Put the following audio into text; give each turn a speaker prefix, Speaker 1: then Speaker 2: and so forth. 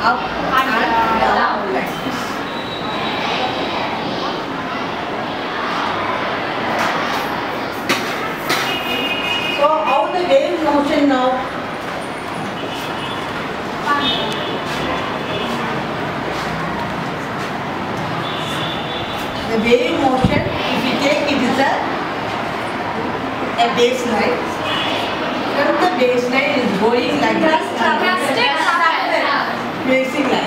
Speaker 1: up and down like this. So how the wave motion now? The wave motion, if you take it is a baseline. From the baseline is going like this. Facing like